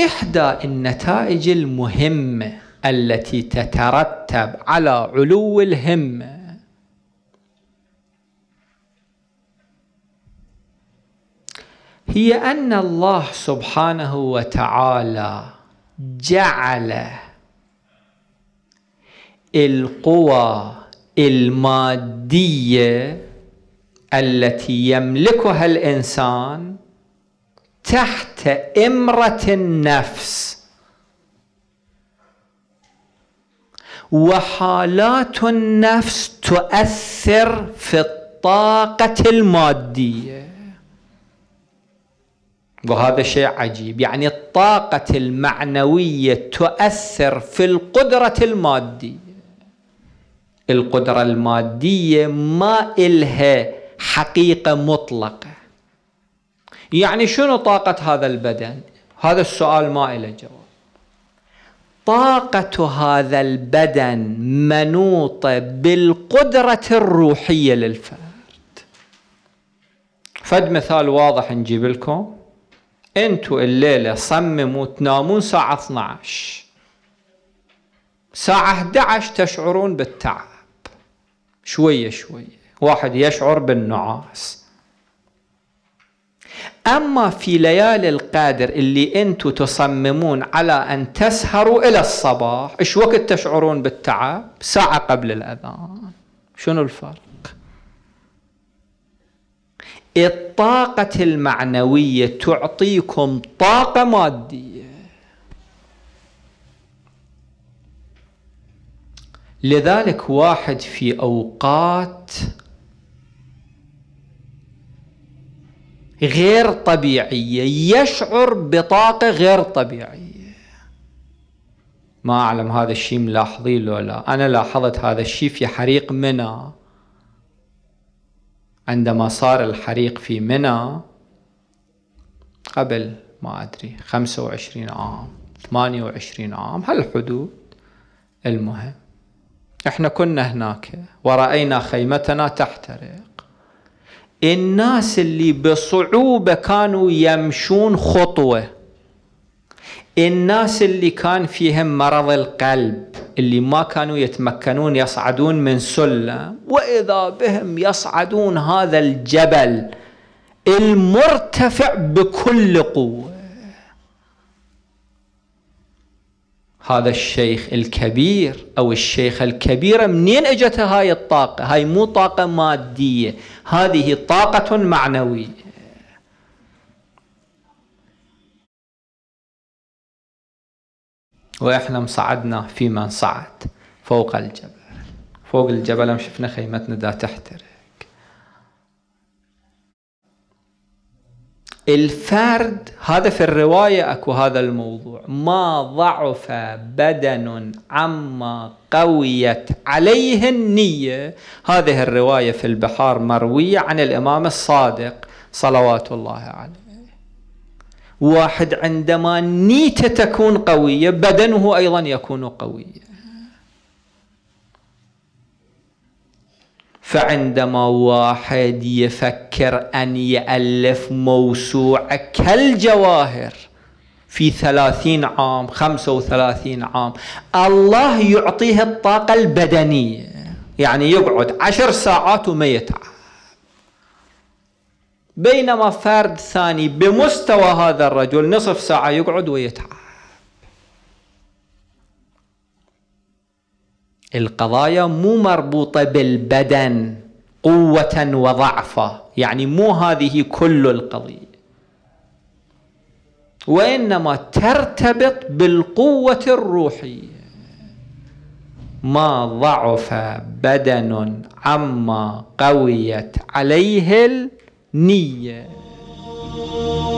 إحدى النتائج المهمة التي تترتب على علو الهمة هي أن الله سبحانه وتعالى جعل القوى المادية التي يملكها الإنسان تحت إمرة النفس، وحالات النفس تؤثر في الطاقة المادية. وهذا شيء عجيب، يعني الطاقة المعنوية تؤثر في القدرة المادية. القدرة المادية ما إلها حقيقة مطلقة. يعني شنو طاقة هذا البدن؟ هذا السؤال ما إله جواب. طاقة هذا البدن منوطة بالقدرة الروحية للفرد. فد مثال واضح نجيب لكم. انتوا الليلة صمموا تنامون الساعة 12، الساعة 11 تشعرون بالتعب شوية شوية، واحد يشعر بالنعاس. أما في ليالي القدر اللي أنتوا تصممون على أن تسهروا إلى الصباح، إيش وقت تشعرون بالتعب؟ ساعة قبل الأذان. شنو الفرق؟ الطاقة المعنوية تعطيكم طاقة مادية. لذلك واحد في أوقات غير طبيعية يشعر بطاقة غير طبيعية. ما أعلم هذا الشيء ملاحظين له لا. أنا لاحظت هذا الشيء في حريق منى. عندما صار الحريق في منى قبل ما أدري 25 عام 28 عام هالحدود، المهم احنا كنا هناك ورأينا خيمتنا تحترق. الناس اللي بصعوبة كانوا يمشون خطوة، الناس اللي كان فيهم مرض القلب اللي ما كانوا يتمكنون يصعدون من سلم، وإذا بهم يصعدون هذا الجبل المرتفع بكل قوة. هذا الشيخ الكبير أو الشيخة الكبيرة منين اجتها هاي الطاقة؟ هاي مو طاقة مادية، هذه طاقة معنوية. وإحنا مصعدنا في من صعد فوق الجبل. فوق الجبل شفنا خيمتنا دا تحترق. الفرد هذا في الرواية أكو هذا الموضوع، ما ضعف بدن عما قويت عليه النية. هذه الرواية في البحار مروية عن الإمام الصادق صلوات الله عليه. واحد عندما نيته تكون قوية بدنه أيضا يكون قويا. فعندما واحد يفكر أن يألف موسوعة كالجواهر في 30 عام 35 عام، الله يعطيه الطاقة البدنية، يعني يقعد 10 ساعات وما يتعب. بينما فرد ثاني بمستوى هذا الرجل نصف ساعة يقعد ويتعب. القضايا مو مربوطة بالبدن قوة وضعفة، يعني مو هذه كل القضية، وإنما ترتبط بالقوة الروحية. ما ضعف بدن عما قويت عليه النية.